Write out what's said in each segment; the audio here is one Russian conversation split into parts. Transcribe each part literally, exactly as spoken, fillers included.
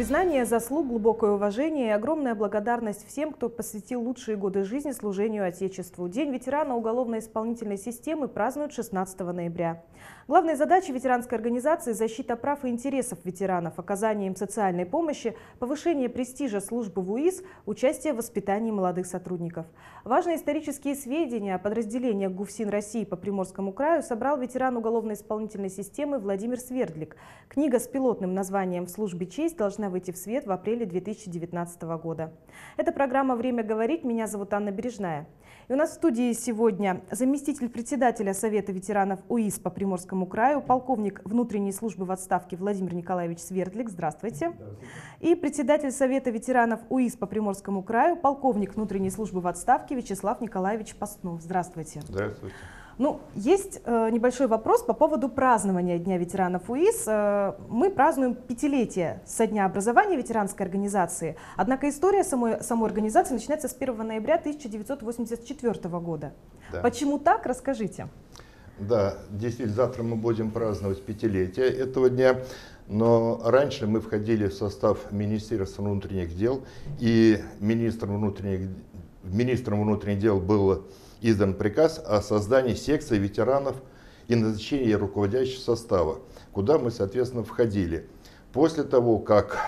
Признание заслуг, глубокое уважение и огромная благодарность всем, кто посвятил лучшие годы жизни служению Отечеству. День ветерана уголовно-исполнительной системы празднуют шестнадцатого ноября. Главные задачи ветеранской организации – защита прав и интересов ветеранов, оказание им социальной помощи, повышение престижа службы в УИС, участие в воспитании молодых сотрудников. Важные исторические сведения о подразделениях ГУФСИН России по Приморскому краю собрал ветеран уголовно-исполнительной системы Владимир Свердлик. Книга с пилотным названием «В службе честь» должна выйти в свет в апреле две тысячи девятнадцатого года. Это программа «Время говорить». Меня зовут Анна Бережная. И у нас в студии сегодня заместитель председателя Совета ветеранов УИС по Приморскому краю, полковник внутренней службы в отставке Владимир Николаевич Свердлик. Здравствуйте. Здравствуйте. И председатель Совета ветеранов УИС по Приморскому краю, полковник внутренней службы в отставке Вячеслав Николаевич Постнов. Здравствуйте. Здравствуйте. Ну, есть э, небольшой вопрос по поводу празднования Дня ветеранов УИС. Э, мы празднуем пятилетие со дня образования ветеранской организации, однако история самой, самой организации начинается с первого ноября тысяча девятьсот восемьдесят четвёртого года. Да. Почему так? Расскажите. Да, действительно, завтра мы будем праздновать пятилетие этого дня, но раньше мы входили в состав Министерства внутренних дел, и министром внутренних, министром внутренних дел был издан приказ о создании секции ветеранов и назначении руководящего состава, куда мы, соответственно, входили. После того, как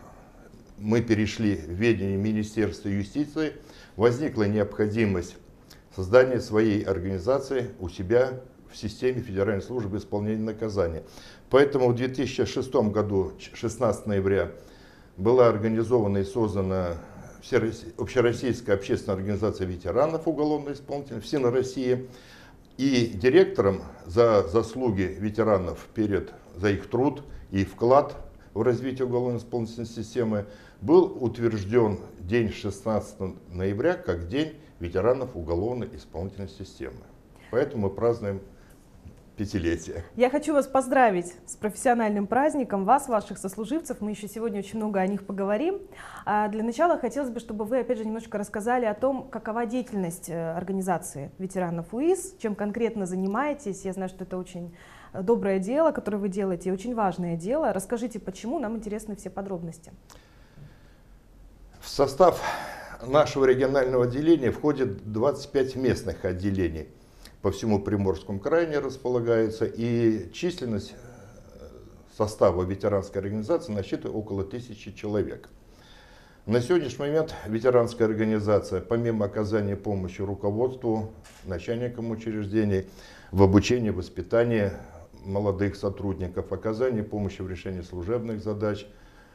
мы перешли в ведение Министерства юстиции, возникла необходимость создания своей организации у себя в системе Федеральной службы исполнения наказания. Поэтому в две тысячи шестом году, шестнадцатого ноября, была организована и создана Общероссийская общественная организация ветеранов уголовно-исполнительной ФСИН России, и директором за заслуги ветеранов перед, за их труд и вклад в развитие уголовно-исполнительной системы был утвержден день шестнадцатого ноября как День ветеранов уголовно-исполнительной системы. Поэтому мы празднуем пятилетие. Я хочу вас поздравить с профессиональным праздником, вас, ваших сослуживцев. Мы еще сегодня очень много о них поговорим. А для начала хотелось бы, чтобы вы, опять же, немножко рассказали о том, какова деятельность организации ветеранов УИС, чем конкретно занимаетесь. Я знаю, что это очень доброе дело, которое вы делаете, и очень важное дело. Расскажите, почему, нам интересны все подробности. В состав нашего регионального отделения входит двадцать пять местных отделений. По всему Приморскому краю не располагается, и численность состава ветеранской организации насчитывает около тысячи человек. На сегодняшний момент ветеранская организация, помимо оказания помощи руководству, начальникам учреждений, в обучении, воспитании молодых сотрудников, оказании помощи в решении служебных задач,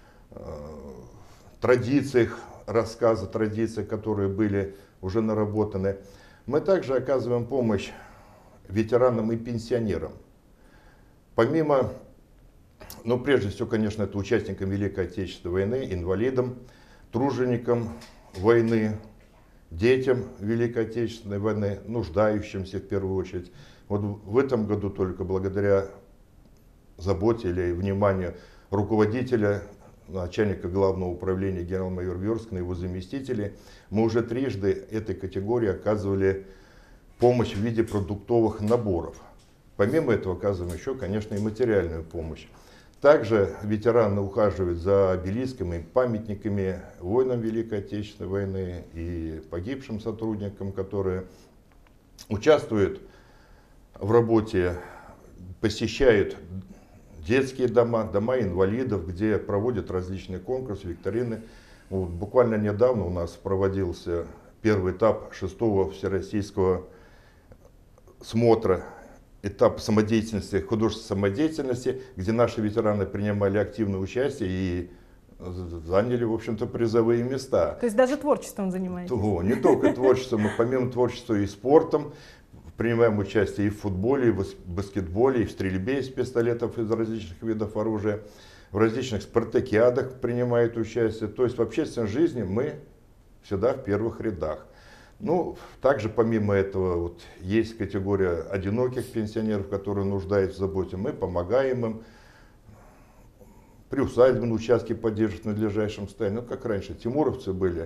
традициях, рассказа традиций, которые были уже наработаны, мы также оказываем помощь ветеранам и пенсионерам. Помимо, ну прежде всего, конечно, это участникам Великой Отечественной войны, инвалидам, труженикам войны, детям Великой Отечественной войны, нуждающимся в первую очередь. Вот в этом году только благодаря заботе или вниманию руководителя, начальника главного управления генерал-майор Верскина и его заместителей, мы уже трижды этой категории оказывали помощь в виде продуктовых наборов. Помимо этого оказываем еще, конечно, и материальную помощь. Также ветераны ухаживают за обелисками, памятниками воинам Великой Отечественной войны и погибшим сотрудникам, которые участвуют в работе, посещают детские дома, дома инвалидов, где проводят различные конкурсы, викторины. Вот, буквально недавно у нас проводился первый этап шестого всероссийского смотра, этап самодеятельности, художественной самодеятельности, где наши ветераны принимали активное участие и заняли, в общем-то, призовые места. То есть даже творчеством занимаетесь? О, не только творчеством, но помимо творчества и спортом. Принимаем участие и в футболе, и в баскетболе, и в стрельбе из пистолетов, из различных видов оружия. В различных спартакиадах принимают участие. То есть в общественной жизни мы всегда в первых рядах. Ну, также помимо этого вот, есть категория одиноких пенсионеров, которые нуждаются в заботе. Мы помогаем им. Приусадебные участки поддерживают в надлежащем состоянии. Ну, как раньше, тимуровцы были.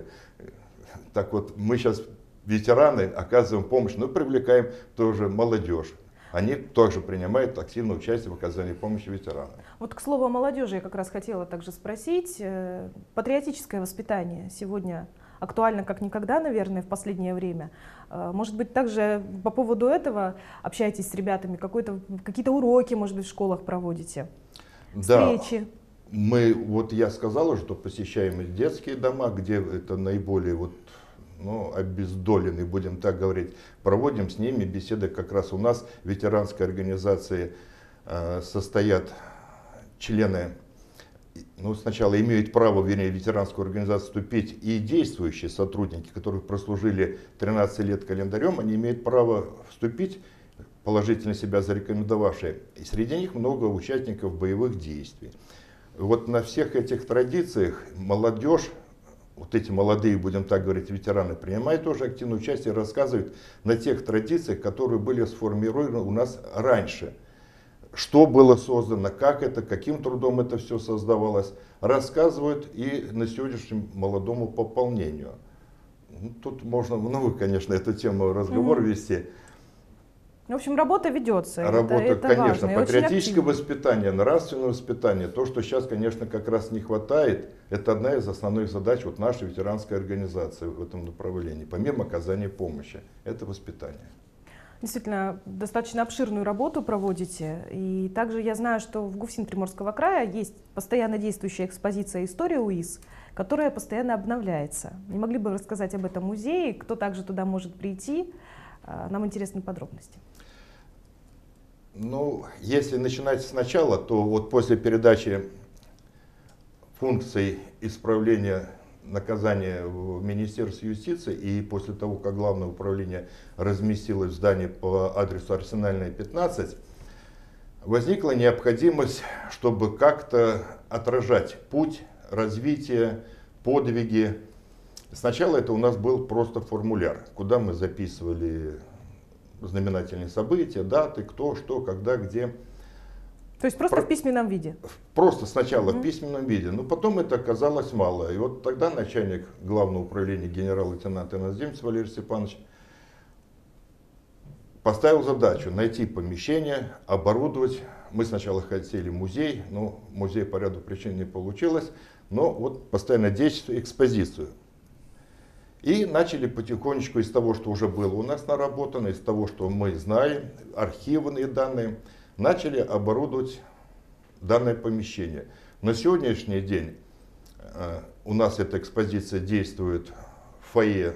Так вот, мы сейчас... ветераны оказываем помощь, но привлекаем тоже молодежь. они также принимают активное участие в оказании помощи ветеранам. Вот к слову о молодежи я как раз хотела также спросить. Патриотическое воспитание сегодня актуально как никогда, наверное, в последнее время. Может быть, также по поводу этого общаетесь с ребятами, какие-то уроки, может быть, в школах проводите, встречи? Да, мы, вот я сказал уже, что посещаем детские дома, где это наиболее вот, ну, обездоленные, будем так говорить, проводим с ними беседы. Как раз у нас в ветеранской организации э, состоят члены, ну, сначала имеют право, вернее, в ветеранскую организацию вступить и действующие сотрудники, которые прослужили тринадцать лет календарем, они имеют право вступить, положительно себя зарекомендовавшие. И среди них много участников боевых действий. Вот на всех этих традициях молодежь, вот эти молодые, будем так говорить, ветераны, принимают тоже активное участие, рассказывают на тех традициях, которые были сформированы у нас раньше. Что было создано, как это, каким трудом это все создавалось, рассказывают и на сегодняшнем молодому пополнению. Тут можно много, конечно, эту тему разговор mm-hmm. вести. В общем, работа ведется. Работа, это, это конечно, важно, патриотическое воспитание, нравственное воспитание, то, что сейчас, конечно, как раз не хватает, это одна из основных задач вот нашей ветеранской организации в этом направлении, помимо оказания помощи, это воспитание. Действительно, достаточно обширную работу проводите. И также я знаю, что в ГУФСИН Приморского края есть постоянно действующая экспозиция «История УИС», которая постоянно обновляется. Не могли бы рассказать об этом музее, кто также туда может прийти? Нам интересны подробности. Ну, если начинать сначала, то вот после передачи функций исправления наказания в Министерстве юстиции и после того, как Главное управление разместилось в здании по адресу Арсенальная, пятнадцать, возникла необходимость, чтобы как-то отражать путь развития, подвиги. Сначала это у нас был просто формуляр, куда мы записывали знаменательные события, даты, кто, что, когда, где. То есть просто Про... в письменном виде? Просто сначала mm-hmm. в письменном виде, но потом это оказалось мало. И вот тогда начальник Главного управления генерал-лейтенант Иноземцев Валерий Степанович поставил задачу найти помещение, оборудовать. Мы сначала хотели музей, но музей по ряду причин не получилось, но вот постоянно действует экспозицию. И начали потихонечку из того, что уже было у нас наработано, из того, что мы знаем, архивные данные, начали оборудовать данное помещение. На сегодняшний день э, у нас эта экспозиция действует в фойе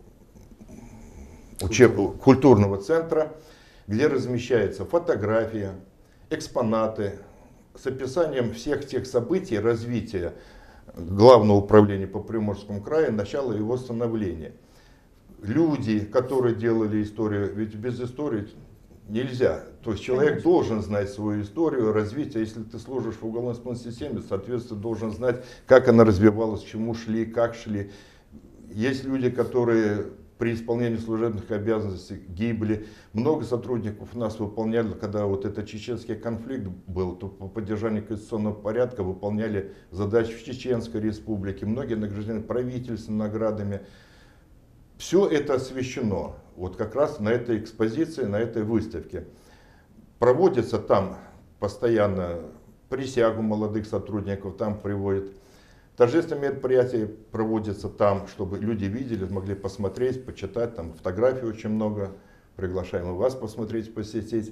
учеб... культурного центра, где размещаются фотографии, экспонаты с описанием всех тех событий развития Главного управления по Приморскому краю, начало его становления. Люди, которые делали историю, ведь без истории нельзя. То есть человек Конечно. Должен знать свою историю, развитие. Если ты служишь в уголовно-исполнительной системе, соответственно, должен знать, как она развивалась, к чему шли, как шли. Есть люди, которые при исполнении служебных обязанностей гибли. Много сотрудников у нас выполняли, когда вот этот чеченский конфликт был, то по поддержанию конституционного порядка выполняли задачи в Чеченской республике. Многие награждены правительственными наградами. Все это освещено вот как раз на этой экспозиции, на этой выставке. Проводится там постоянно присягу молодых сотрудников, там приводят. Торжественные мероприятия проводятся там, чтобы люди видели, могли посмотреть, почитать, там фотографий очень много, приглашаем и вас посмотреть, посетить.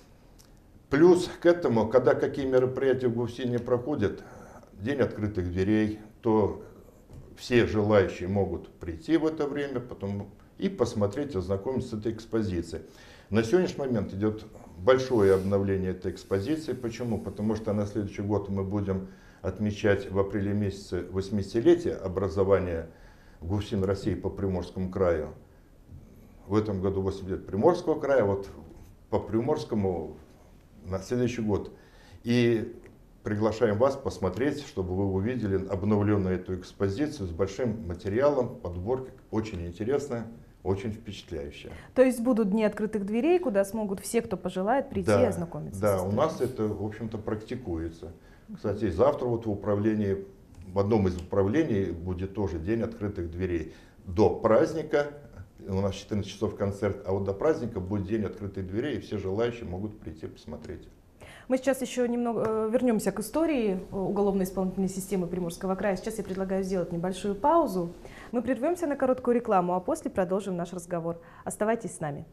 Плюс к этому, когда какие мероприятия в ГУФСИНе проходят, день открытых дверей, то все желающие могут прийти в это время потом и посмотреть, ознакомиться с этой экспозицией. На сегодняшний момент идет большое обновление этой экспозиции. Почему? Потому что на следующий год мы будем отмечать в апреле месяце восьмидесятилетие образования ГУФСИН России по Приморскому краю. В этом году восемьдесят лет Приморского края, вот по Приморскому на следующий год. И приглашаем вас посмотреть, чтобы вы увидели обновленную эту экспозицию с большим материалом, подборка очень интересная, очень впечатляющая. То есть будут дни открытых дверей, куда смогут все, кто пожелает, прийти да, и ознакомиться? Да, у нас это, в общем-то, практикуется. Кстати, завтра вот в управлении, в одном из управлений будет тоже день открытых дверей. До праздника у нас четырнадцать часов концерт, а вот до праздника будет день открытых дверей, и все желающие могут прийти посмотреть. Мы сейчас еще немного вернемся к истории уголовно-исполнительной системы Приморского края. Сейчас я предлагаю сделать небольшую паузу. Мы прервемся на короткую рекламу, а после продолжим наш разговор. Оставайтесь с нами.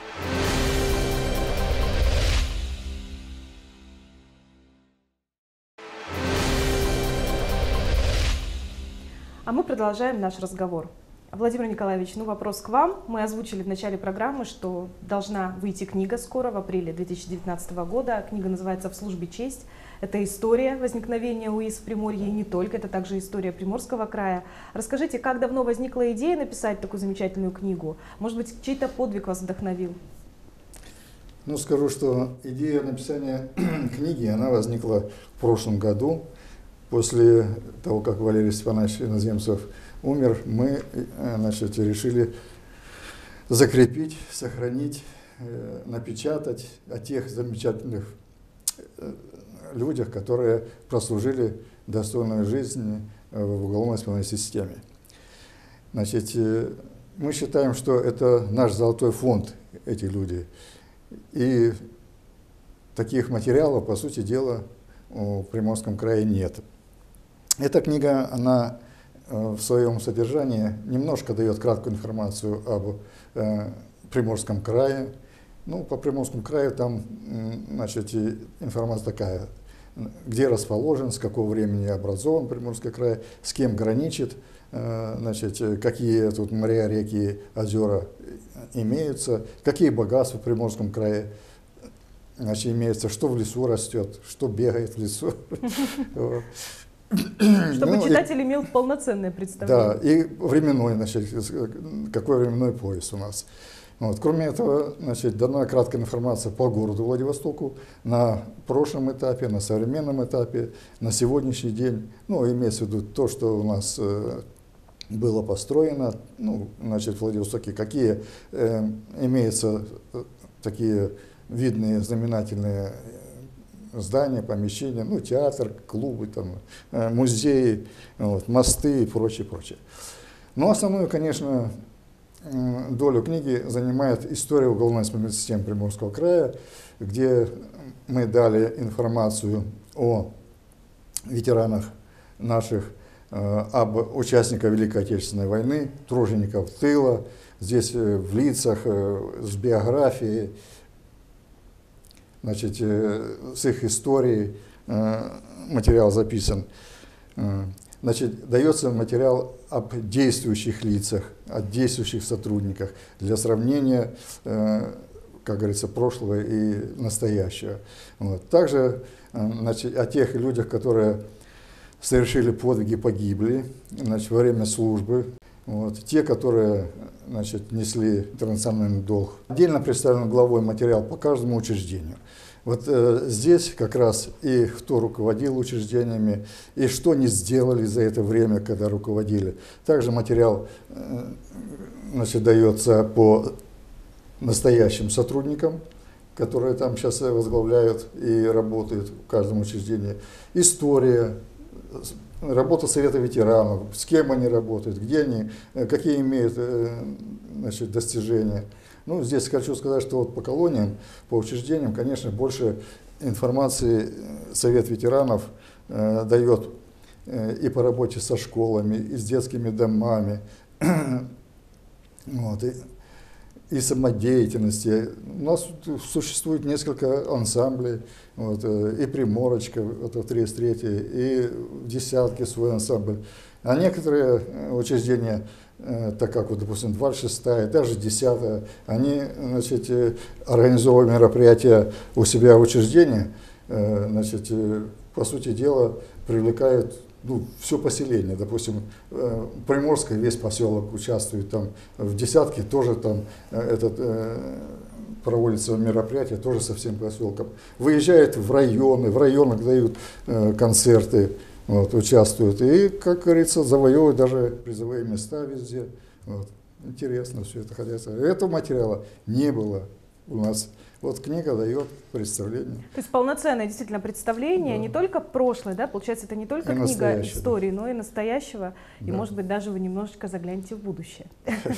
А мы продолжаем наш разговор. Владимир Николаевич, ну вопрос к вам. Мы озвучили в начале программы, что должна выйти книга скоро, в апреле две тысячи девятнадцатого года. Книга называется «В службе честь». Это история возникновения УИС в Приморье, и не только, это также история Приморского края. Расскажите, как давно возникла идея написать такую замечательную книгу? Может быть, чей-то подвиг вас вдохновил? Ну, скажу, что идея написания книги, она возникла в прошлом году. После того, как Валерий Степанович Иноземцев умер, мы, значит, решили закрепить, сохранить, напечатать о тех замечательных людях, которые прослужили достойную жизнь в уголовно-исполнительной системе. Значит, мы считаем, что это наш золотой фонд, эти люди. И таких материалов, по сути дела, в Приморском крае нет. Эта книга, она в своем содержании немножко дает краткую информацию об э, Приморском крае. Ну, по Приморскому краю там, значит, информация такая, где расположен, с какого времени образован Приморский край, с кем граничит, э, значит, какие тут моря, реки, озера имеются, какие богатства в Приморском крае, значит, имеется, что в лесу растет, что бегает в лесу. Чтобы ну, читатель и, имел полноценное представление. Да, и временной, значит, какой временной пояс у нас. Вот. Кроме этого, значит, дана краткая информация по городу Владивостоку на прошлом этапе, на современном этапе, на сегодняшний день. Ну, имеется в виду то, что у нас э, было построено, ну, значит, в Владивостоке, какие э, имеются такие видные, знаменательные здания, помещения, ну, театр, клубы, там, музеи, вот, мосты и прочее, прочее. Но основную, конечно, долю книги занимает история уголовно-исполнительной системы Приморского края, где мы дали информацию о ветеранах наших, об участниках Великой Отечественной войны, тружеников тыла, здесь в лицах, с биографией, значит, с их историей материал записан. Значит, дается материал об действующих лицах, о действующих сотрудниках для сравнения, как говорится, прошлого и настоящего. Вот. Также, значит, о тех людях, которые совершили подвиги, погибли, значит, во время службы. Вот. Те, которые, значит, несли интернациональный долг. Отдельно представлен главой материал по каждому учреждению. Вот э, здесь как раз и кто руководил учреждениями, и что они сделали за это время, когда руководили. Также материал э, значит, дается по настоящим сотрудникам, которые там сейчас возглавляют и работают в каждом учреждении. История, работа Совета ветеранов, с кем они работают, где они, какие имеют, значит, достижения. Ну, здесь хочу сказать, что вот по колониям, по учреждениям, конечно, больше информации Совет ветеранов э, дает э, и по работе со школами, и с детскими домами, вот, и, и самодеятельности. У нас существует несколько ансамблей, вот, и Приморочка, это в тридцать третьей, и в Десятке свой ансамбль. А некоторые учреждения, так как, вот, допустим, двадцать шестая, даже десятая, они, значит, организовывая мероприятия у себя в учреждении, значит, по сути дела, привлекают, ну, все поселение. Допустим, Приморское, весь поселок участвует там, в Десятке тоже там этот, проводится мероприятие, тоже со всем поселком. Выезжают в районы, в районах дают концерты. Вот, участвуют и, как говорится, завоевывают даже призовые места везде. Вот. Интересно все это, хотя этого материала не было у нас. Вот книга дает представление. То есть полноценное действительно представление, да. Не только прошлое, да, получается, это не только и книга истории, да. Но и настоящего, да. И, может быть, даже вы немножечко заглянете в будущее.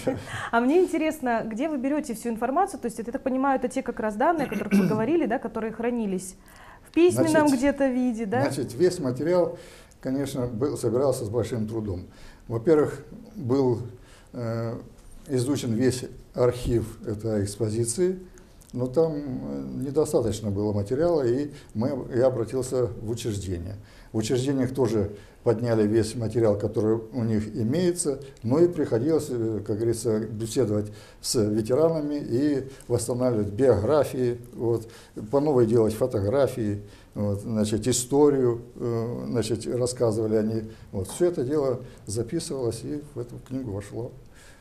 А мне интересно, где вы берете всю информацию? То есть, я так понимаю, это те как раз данные, о которых вы говорили, да, которые хранились в письменном где-то виде, да? Значит, весь материал, конечно, был, собирался с большим трудом. Во-первых, был э, изучен весь архив этой экспозиции, но там недостаточно было материала, и мы, я обратился в учреждение. В учреждениях тоже подняли весь материал, который у них имеется, но и приходилось, как говорится, беседовать с ветеранами и восстанавливать биографии, вот, по новой делать фотографии, вот, значит, историю, значит, рассказывали они. Вот, все это дело записывалось и в эту книгу вошло.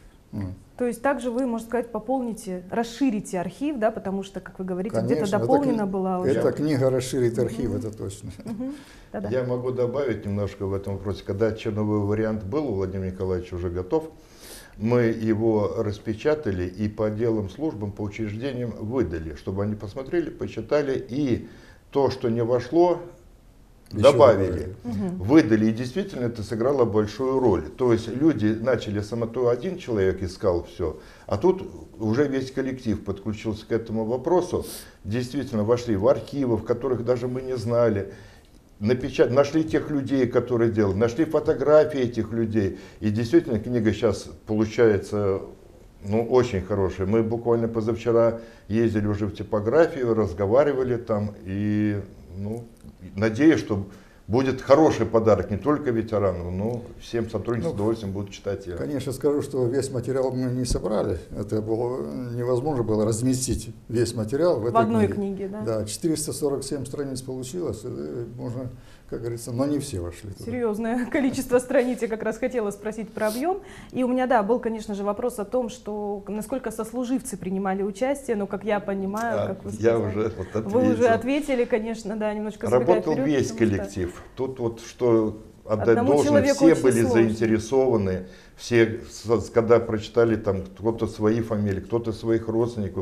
То есть также вы, можно сказать, пополните, расширите архив, да, потому что, как вы говорите, где-то дополнена это, была уже. Эта книга расширит архив, угу. Это точно. Угу. Да-да. Я могу добавить немножко в этом вопросе. Когда черновой вариант был, у Владимира Николаевича уже готов, мы его распечатали и по отделам службам, по учреждениям выдали, чтобы они посмотрели, почитали, и то, что не вошло, еще добавили, угу. Выдали, и действительно это сыграло большую роль. То есть люди начали, само то один человек искал все, а тут уже весь коллектив подключился к этому вопросу, действительно вошли в архивы, в которых даже мы не знали, напечат... нашли тех людей, которые делали, нашли фотографии этих людей, и действительно книга сейчас получается, ну, очень хорошая. Мы буквально позавчера ездили уже в типографию, разговаривали там, и ну, надеюсь, что будет хороший подарок не только ветеранам, но всем сотрудникам, ну, с удовольствием будут читать. Конечно, скажу, что весь материал мы не собрали. Это было невозможно было разместить весь материал в, в этой одной книге. книге. Да? Да, четыреста сорок семь страниц получилось, можно, как говорится, но не все вошли туда. Серьезное количество страниц, я как раз хотела спросить про объем. И у меня, да, был, конечно же, вопрос о том, что насколько сослуживцы принимали участие, но, как я понимаю, а, как вы сказали, я уже вот ответил. Вы уже ответили, конечно, да, немножко забегая Работал вперед, весь коллектив. Что... Тут вот что отдать должен, все были сложно. Заинтересованы, все, когда прочитали там кто-то свои фамилии, кто-то своих родственников,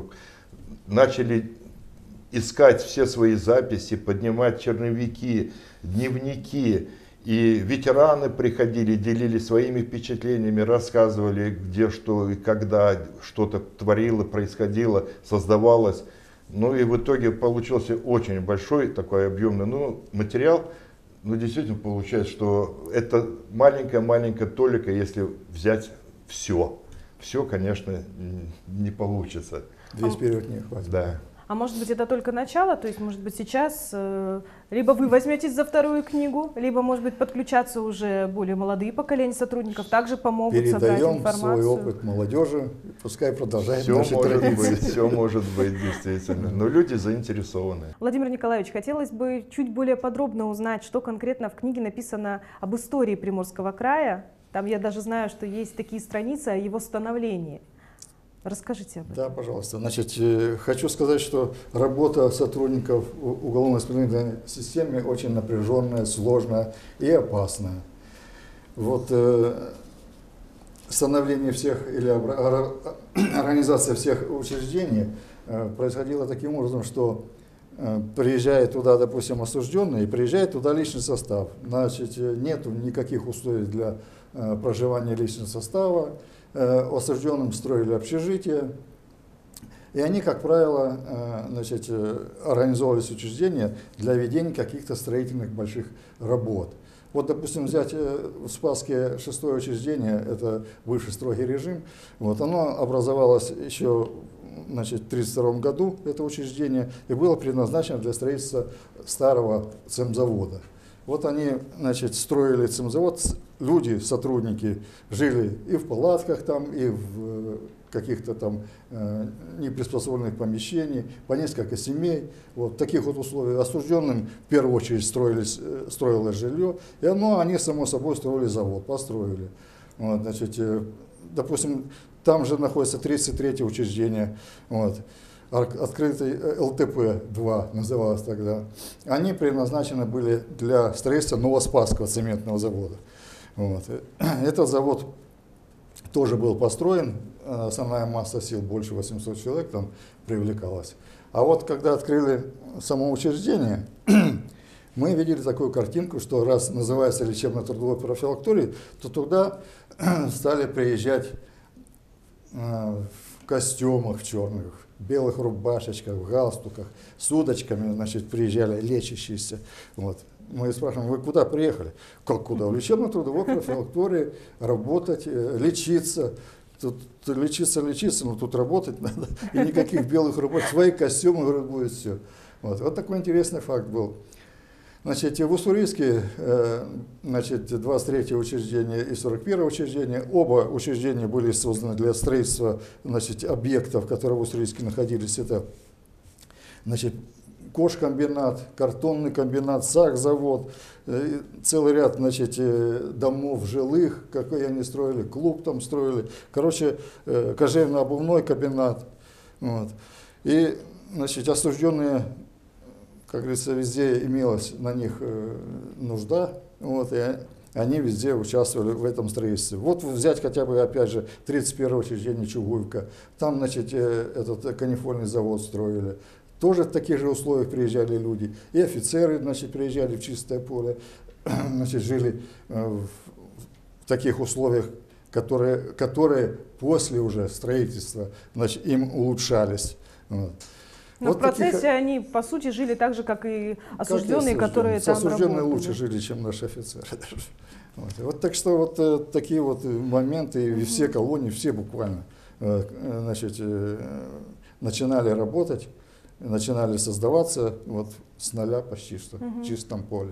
начали искать все свои записи, поднимать черновики, дневники. И ветераны приходили, делились своими впечатлениями, рассказывали, где что и когда что-то творило, происходило, создавалось. Ну и в итоге получился очень большой такой объемный ну, материал. Ну действительно получается, что это маленькая-маленькая толика, если взять все. Все, конечно, не получится. Весь период не хватит. Да. А может быть, это только начало, то есть, может быть, сейчас э, либо вы возьметесь за вторую книгу, либо, может быть, подключаться уже более молодые поколения сотрудников, также помогут Передаем собрать информацию. Свой опыт молодежи, пускай продолжает все наши может традиции. Быть, все может быть, действительно. Но люди заинтересованы. Владимир Николаевич, хотелось бы чуть более подробно узнать, что конкретно в книге написано об истории Приморского края. Там я даже знаю, что есть такие страницы о его становлении. Расскажите об этом. Да, пожалуйста. Значит, хочу сказать, что работа сотрудников уголовно-исполнительной системы очень напряженная, сложная и опасная. Вот э, становление всех или организация всех учреждений э, происходило таким образом, что э, приезжает туда, допустим, осужденный, и приезжает туда личный состав. Значит, нету никаких условий для э, проживания личного состава. Осужденным строили общежитие, и они, как правило, значит, организовывались учреждения для ведения каких-то строительных больших работ. Вот, допустим, взять в Спасске шестое учреждение, это бывший строгий режим, вот, оно образовалось еще значит, в тридцать втором году, это учреждение, и было предназначено для строительства старого цемзавода. Вот они, значит, строили цемзавод, люди, сотрудники, жили и в палатках там, и в каких-то там э, неприспособленных помещениях, по несколько семей. Вот в таких вот условиях осужденным в первую очередь строились, строилось жилье, и оно, они, само собой, строили завод, построили. Вот, значит, э, допустим, там же находится тридцать третье учреждение. Вот. Открытый эл тэ пэ два называлось тогда, они предназначены были для строительства Новоспасского цементного завода. Вот. Этот завод тоже был построен, основная масса сил, больше восьмисот человек там привлекалась. А вот когда открыли само учреждение, мы видели такую картинку, что раз называется лечебно-трудовой профилакторий, то туда стали приезжать в костюмах черных, в белых рубашечках, в галстуках, с удочками, значит, приезжали лечащиеся. Вот. Мы спрашиваем, вы куда приехали? Как куда? В лечебно-трудовой профилактории работать, лечиться. Тут лечиться, лечиться, но тут работать надо. И никаких белых рубашек, свои костюмы будет все. Вот. Вот такой интересный факт был. Значит, в Уссурийске, значит, двадцать третье учреждение и сорок первое учреждение, оба учреждения были созданы для строительства, значит, объектов, которые в Уссурийске находились. Это, значит, кожкомбинат, картонный комбинат, сахзавод, целый ряд, значит, домов жилых, какой они строили, клуб там строили, короче, кожевно-обувной комбинат. Вот. И, значит, осужденные, как говорится, везде имелась на них нужда, вот, и они везде участвовали в этом строительстве. Вот взять хотя бы, опять же, тридцать первое учреждение Чугуевка, там, значит, этот канифольный завод строили. Тоже в таких же условиях приезжали люди. И офицеры, значит, приезжали в чистое поле, значит, жили в таких условиях, которые, которые после уже строительства, значит, им улучшались. Вот. Но Вот в процессе таких, они, по сути, жили так же, как и осужденные, как которые там осужденные работали. лучше жили, чем наши офицеры. Вот. Вот так что вот э, такие вот моменты, и все колонии, все буквально, э, значит, э, начинали работать, начинали создаваться вот с нуля почти что, Угу. в чистом поле.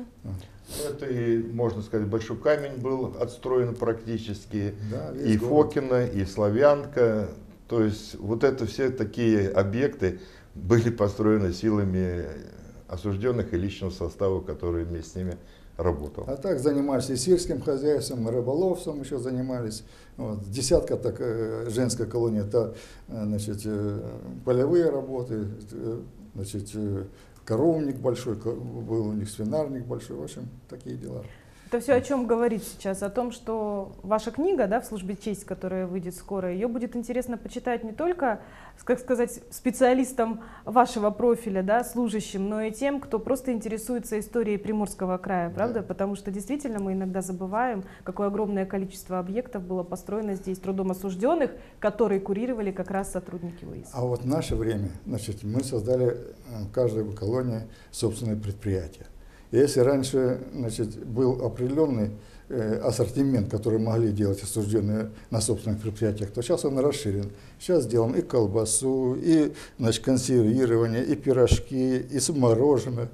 Это и, можно сказать, Большой Камень был отстроен практически, Да, весь и город. Фокино, и Славянка. То есть вот это все такие объекты были построены силами осужденных и личного состава, который вместе с ними работал. А так занимались и сельским хозяйством, и рыболовством еще занимались. Вот. Десятка так, э, женская колония, это э, значит, э, полевые работы, э, значит, э, коровник большой ко- был у них, свинарник большой, в общем, такие дела. Это все о чем говорит сейчас? О том, что ваша книга, да, «В службе чести», которая выйдет скоро, ее будет интересно почитать не только, как сказать, специалистам вашего профиля, да, служащим, но и тем, кто просто интересуется историей Приморского края, правда? Да. Потому что действительно мы иногда забываем, какое огромное количество объектов было построено здесь трудом осужденных, которые курировали как раз сотрудники УИС. А вот в наше время, значит, мы создали э, в каждой колонии собственное предприятие. Если раньше, значит, был определенный э, ассортимент, который могли делать осужденные на собственных предприятиях, то сейчас он расширен. Сейчас делаем и колбасу, и, значит, консервирование, и пирожки, и мороженое.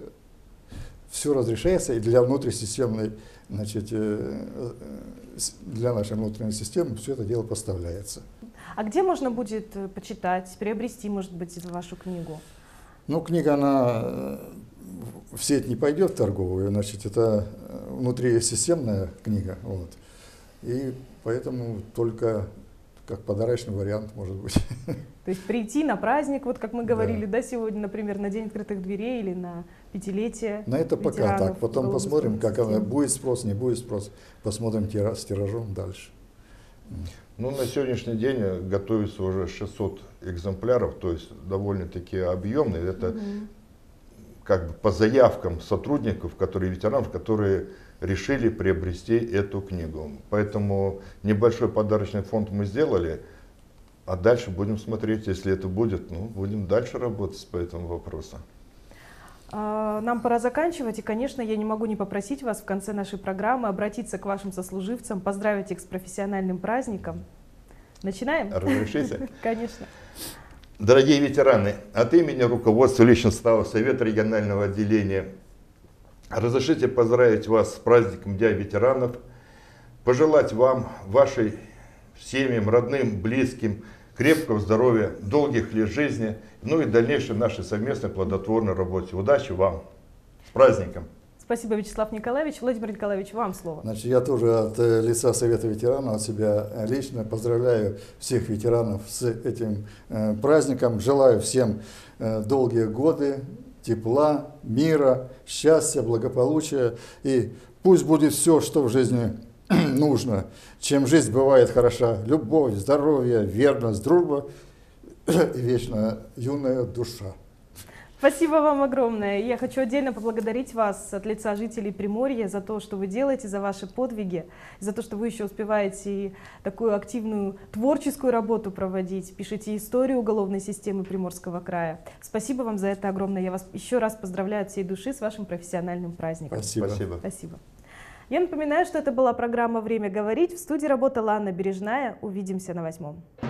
Все разрешается и для внутрисистемной, значит, э, для нашей внутренней системы все это дело поставляется. А где можно будет э, почитать, приобрести, может быть, вашу книгу? Ну, книга, она в сеть не пойдет торговую, значит, это внутрисистемная книга, вот. И поэтому только как подарочный вариант, может быть. То есть прийти на праздник, вот как мы говорили, Да. да, сегодня, например, на День открытых дверей или на пятилетие На это пока ветеранов так, потом уголовной посмотрим, как она, системы. будет спрос, не будет спрос, посмотрим тира- с тиражом дальше. Ну, на сегодняшний день готовится уже шестьсот экземпляров, то есть довольно-таки объемный. Это Мгм. как бы по заявкам сотрудников, которые ветеранов, которые решили приобрести эту книгу. Поэтому небольшой подарочный фонд мы сделали, а дальше будем смотреть, если это будет, ну, будем дальше работать по этому вопросу. А, Нам пора заканчивать, и, конечно, я не могу не попросить вас в конце нашей программы обратиться к вашим сослуживцам, поздравить их с профессиональным праздником. Начинаем? Разрешите? Конечно. Дорогие ветераны, от имени руководства личного состава Совета регионального отделения разрешите поздравить вас с праздником Дня ветеранов, пожелать вам, вашей семьям, родным, близким крепкого здоровья, долгих лет жизни, ну и дальнейшей нашей совместной плодотворной работе. Удачи вам! С праздником! Спасибо, Вячеслав Николаевич. Владимир Николаевич, вам слово. Значит, я тоже от э, лица Совета ветеранов, от себя лично поздравляю всех ветеранов с этим э, праздником. Желаю всем э, долгие годы, тепла, мира, счастья, благополучия. И пусть будет все, что в жизни нужно, чем жизнь бывает хороша. Любовь, здоровье, верность, дружба и вечно юная душа. Спасибо вам огромное. Я хочу отдельно поблагодарить вас от лица жителей Приморья за то, что вы делаете, за ваши подвиги, за то, что вы еще успеваете и такую активную творческую работу проводить, пишете историю уголовной системы Приморского края. Спасибо вам за это огромное. Я вас еще раз поздравляю от всей души с вашим профессиональным праздником. Спасибо. Спасибо. Спасибо. Я напоминаю, что это была программа «Время говорить». В студии работала Анна Бережная. Увидимся на восьмом.